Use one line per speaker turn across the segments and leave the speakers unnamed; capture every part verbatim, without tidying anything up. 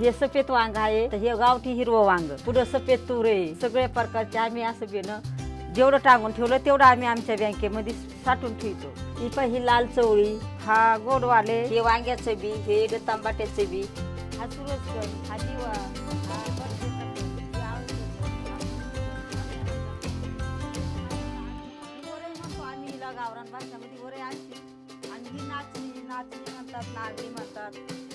हे सफेद वांग आहे, तर हे गावठी हिरवं वांग, पुढे सफेद तूर आहे. सगळ्या प्रकारचे आम्ही असं बेनं जेवढं टांगून ठेवलं तेवढं आम्ही आमच्या बँकेमध्ये साठवून ठेवतो. ही पण ही लाल चवळी, हा गोडवाले, हे वांग्याचं बी, हे तांबाट्याचं बी, हा सुरजकण, हा दिवा, गावरान भाषामध्ये वरे असते आणि ही नाचणी नाचणी म्हणतात, नागरी म्हणतात.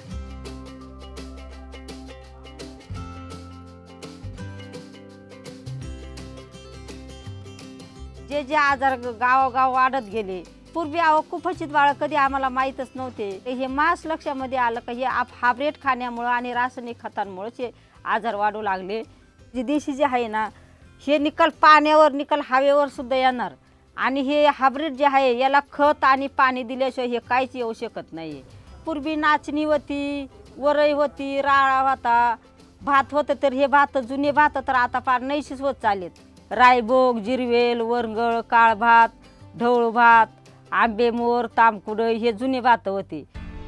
जे जे आजार गावोगाव वाढत गेले. पूर्वी अहो कुपोषित बाळ कधी आम्हाला माहीतच नव्हते. हे मास लक्षामध्ये आलं का हे हायब्रिड खाण्यामुळं आणि रासायनिक खतांमुळेच हे आजार वाढू लागले. जे देशी जे आहे ना, हे निकल पाण्यावर निकल हवेवर सुद्धा येणार आणि हे हायब्रिड जे आहे याला खत आणि पाणी दिल्याशिवाय हे काहीच येऊ शकत नाही. पूर्वी नाचणी होती, वरई होती, राळा होता, भात होतं, तर हे भात जुने भात तर आता फार नैशीच होत चालेत. रायबोग, जिरवेल, वरंगळ, काळ भात, ढवळ भात, आंबेमोर, तामकुडई हे जुने भात होते.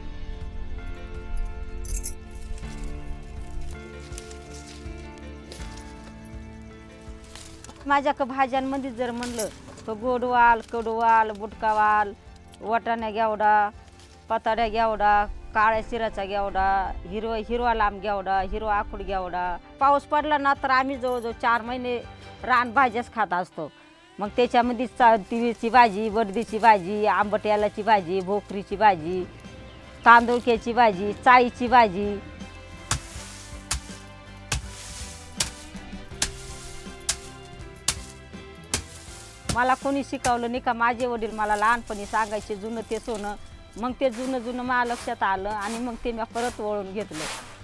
माझ्या भाज्यांमध्ये जर म्हणलं तर गोडवाल, कडवाल, बुटकावाल, वाटाणा घेवडा, पताड्या घेवडा, काळ्या शिराचा घेवडा, हिरवा हिरवा लांब घेवडा, हिरवा आखूड घेवडा. पाऊस पडला ना तर आम्ही जवळजवळ चार महिने रान भाज्याच खात असतो. मग त्याच्यामध्ये तिळीची भाजी, बडदीची भाजी, आंबट्यालाची भाजी, भोकरीची भाजी, तांदूळक्याची भाजी, चाईची भाजी. मला कोणी शिकवलं नाही का, माझे वडील मला लहानपणी सांगायचे जुनं ते सोनं. मग ते जुनं जुनं मला लक्षात आलं आणि मग ते मी परत वळून घेतलं.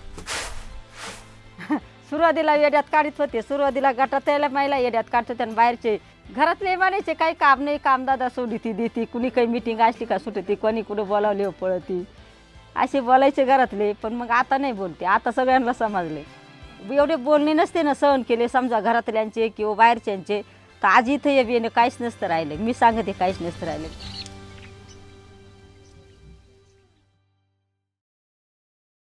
सुरुवातीला येड्यात काढत होते, सुरुवातीला गटात यायला महिला येड्यात काढत होते आणि बाहेरचे घरातले म्हणायचे काही काम नाही, कामदादा सोडी ती देती, कुणी काही मिटिंग असली का सुटती, कोणी कुठं बोलावली पळती, असे बोलायचे घरातले. पण मग आता नाही बोलते, आता सगळ्यांना समजले. एवढे बोलणे नसते ना सहन केले समजा घरातल्यांचे किंवा बाहेरच्यांचे, तर आज इथं येणं काहीच नसतं राहिलं. मी सांगते काहीच नसतं राहिलं.